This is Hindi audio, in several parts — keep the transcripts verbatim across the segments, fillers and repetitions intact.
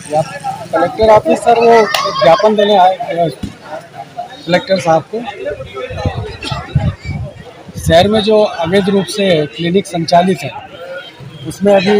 या कलेक्टर ऑफिस सर, वो एक ज्ञापन देने आए कलेक्टर साहब को। शहर में जो अवैध रूप से क्लिनिक संचालित है, उसमें अभी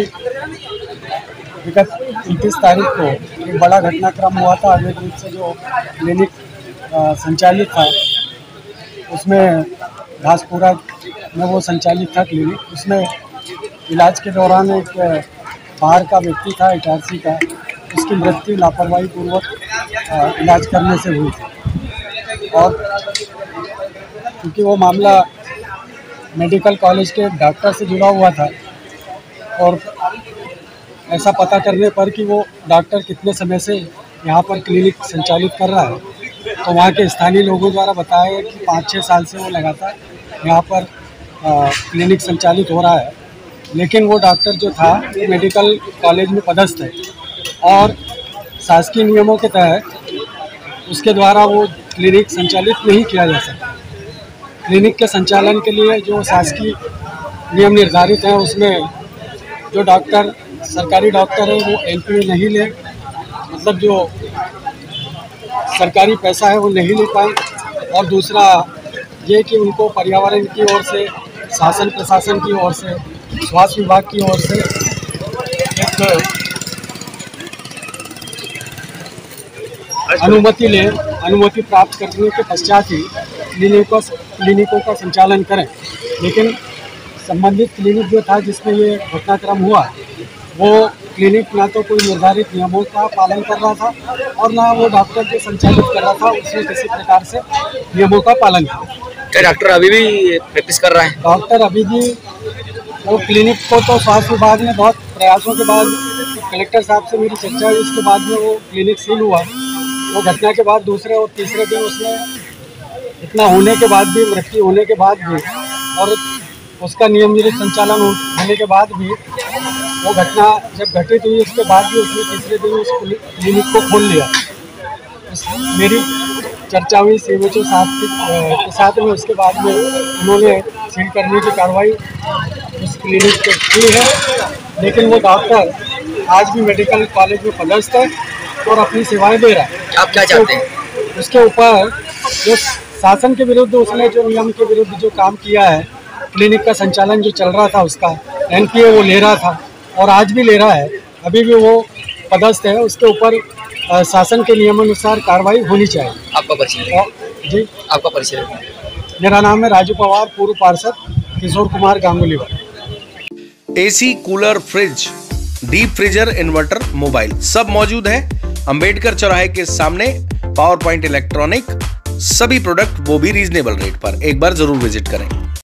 विगत उनतीस तारीख को एक बड़ा घटनाक्रम हुआ था। अवैध रूप से जो क्लिनिक संचालित था, उसमें घासपुरा में वो संचालित था क्लिनिक। उसमें इलाज के दौरान एक बाहर का व्यक्ति था, इटारसी का, उसकी मृत्यु लापरवाही पूर्वक इलाज करने से हुई थी। और क्योंकि वो मामला मेडिकल कॉलेज के डॉक्टर से जुड़ा हुआ था, और ऐसा पता करने पर कि वो डॉक्टर कितने समय से यहाँ पर क्लिनिक संचालित कर रहा है, तो वहाँ के स्थानीय लोगों द्वारा बताया कि पाँच छः साल से वो लगातार यहाँ पर आ, क्लिनिक संचालित हो रहा है। लेकिन वो डॉक्टर जो था वो मेडिकल कॉलेज में पदस्थ है, और शासकीय नियमों के तहत उसके द्वारा वो क्लिनिक संचालित नहीं किया जा सकता। क्लिनिक के संचालन के लिए जो शासकीय नियम निर्धारित हैं, उसमें जो डॉक्टर सरकारी डॉक्टर है वो एल पी नहीं ले, मतलब जो सरकारी पैसा है वो नहीं ले पाए। और दूसरा ये कि उनको पर्यावरण की ओर से, शासन प्रशासन की ओर से, स्वास्थ्य विभाग की ओर से एक अनुमति ले, अनुमति प्राप्त करने के पश्चात ही क्लिनिकों क्लिनिकों का संचालन करें। लेकिन संबंधित क्लिनिक जो था जिसमें ये घटनाक्रम हुआ, वो क्लिनिक ना तो कोई निर्धारित नियमों का पालन कर रहा था, और ना वो डॉक्टर जो संचालित कर रहा था उसने किसी प्रकार से नियमों का पालन किया। क्या डॉक्टर अभी भी प्रैक्टिस कर रहा है? डॉक्टर अभी भी वो क्लिनिक को, तो स्वास्थ्य विभाग ने बहुत प्रयासों के बाद, कलेक्टर साहब से मेरी चर्चा हुई, उसके बाद में वो क्लिनिक सील हुआ। वो घटना के बाद दूसरे और तीसरे दिन उसने इतना होने के बाद भी, मृत्यु होने के बाद भी, और उसका नियमित संचालन होने के बाद भी, वो घटना जब घटित हुई उसके बाद भी उसने तीसरे दिन उस क्लिनिक को खोल लिया। मेरी चर्चा हुई सी एम एच ओ साहब के साथ में। उसके बाद में उन्होंने सील करने की कार्रवाई उस क्लिनिक पे की है। लेकिन वो डॉक्टर आज भी मेडिकल कॉलेज में पदस्थ है और अपनी सेवाएं दे रहा है। आप क्या चाहते हैं? उसके ऊपर जो शासन के विरुद्ध, उसने जो नियम के विरुद्ध जो काम किया है, क्लिनिक का संचालन जो चल रहा था उसका एन पी ए वो ले रहा था, और आज भी ले रहा है, अभी भी वो पदस्थ है। उसके ऊपर शासन के नियमानुसार कार्रवाई होनी चाहिए। आपका परिचय? जी, आपका परिचय? मेरा नाम है राजू पवार, पूर्व पार्षद Kishore Kumar Ganguly. AC, cooler, fridge, deep freezer, inverter, mobile सब मौजूद है अंबेडकर चौराहे के सामने। पावर पॉइंट इलेक्ट्रॉनिक, सभी प्रोडक्ट वो भी रीजनेबल रेट पर। एक बार जरूर विजिट करें।